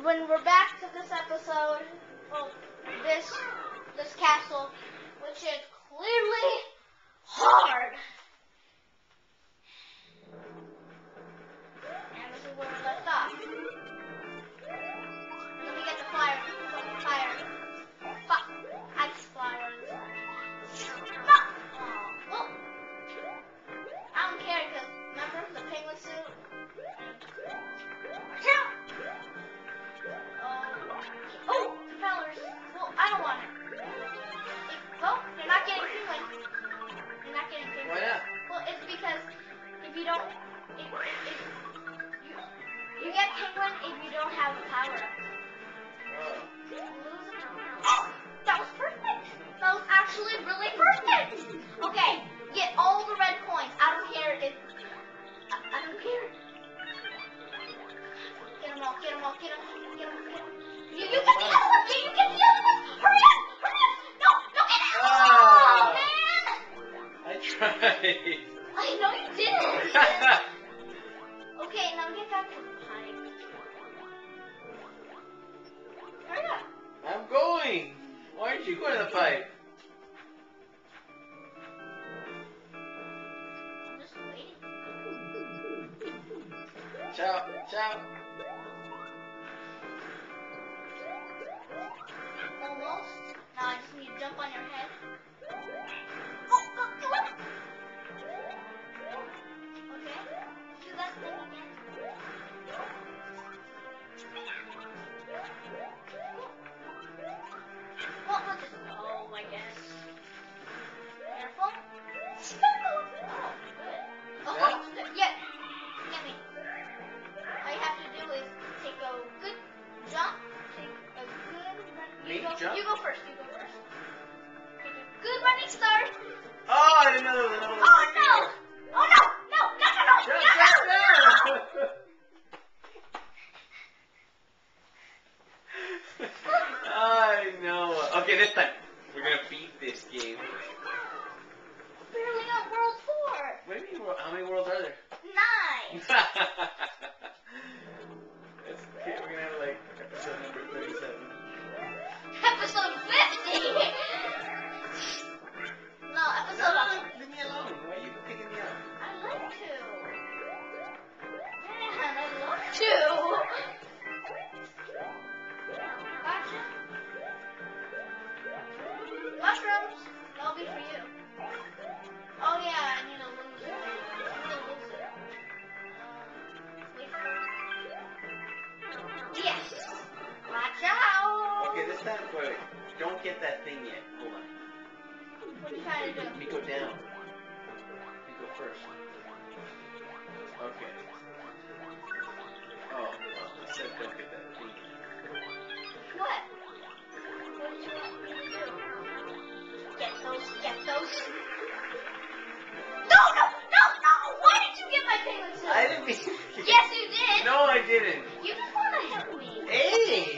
when we're back to this episode of this castle, which is clearly hard. And this is where we left off. And then we get the fire. Ice flyers. No! Well, I don't care because remember the penguin suit? Watch out! Oh, propellers. Well, I don't want it. Well, you're not getting penguin. You're not getting penguin. Why not? Well, it's because if you don't, you get penguin if you don't have a power up. Oh, that was perfect. That was actually really perfect. Okay, get all the red coins. I don't care if. I don't care. Get them all. Get them all. Get them. Get them. Get them. You get the other one. You get the other one. Hurry up. Hurry up. No, get it. Oh, man. I tried. I know you did. Okay, now get back to the pipe. Hurry up. I'm going. Why aren't you going to the pipe? I'm just waiting. Ciao. Ciao. Almost. Now I just need to jump on your head. Oh, do it. Okay. Do that thing again. Well, we'll just go, I guess. Careful. Oh, good. Oh, yeah. Get me. All you have to do is take a good jump. Take a good run. Jump? You go first. You go first. Take a good running start. Oh, I didn't know there was another one. Oh, no. Oh, no. No. I know. Okay, this time we're gonna beat this game. Barely on World 4. What do you mean? How many worlds are there? 9. Okay, we're gonna have like episode number 37. Episode 50. No, episode. No, leave me alone. Why are you picking me up? I like to. Man, I love to. Gotcha. Mushrooms. That'll be for you. Oh yeah, I need to lose it. Wait for it. Yes. Watch out. Okay, this time, wait. Don't get that thing yet. Hold on. What are you trying to do? Let me go down. Let me go first. Okay. Oh, well, I said don't get that thing yet. What? What did you want me to do? Get those. No! Why did you get my penguin suit? I didn't mean. Yes, you did. No, I didn't. You just want to hit me. Hey!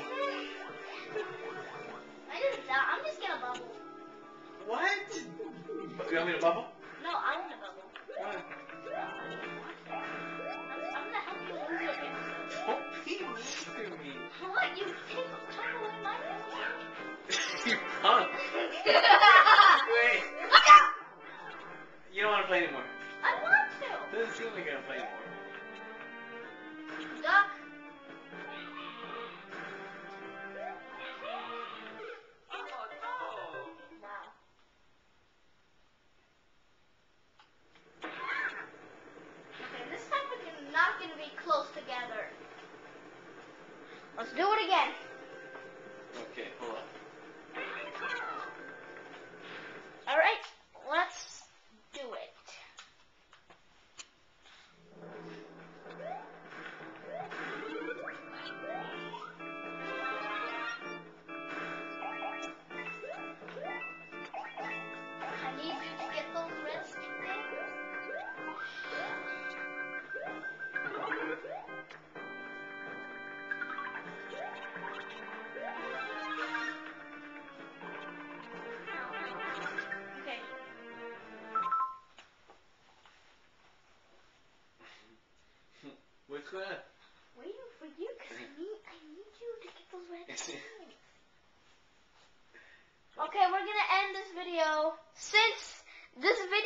I didn't die. I'm just gonna bubble. What? You want me to bubble? No, I want to bubble. What? I'm gonna help you lose your penguin suit. Don't be mean to me. What? You took away my penguin suit? You punk. Wait. Look out! You don't want to play anymore. I want to. Doesn't seem like you're gonna play anymore. Duck. Wow. Okay, this time we're not going to be close together. Let's do it again. Okay, hold on. Alright, let's do it. I need you to get those red things. Okay. What's going on? Waiting for you because I need you to Okay, we're gonna end this video. Since this video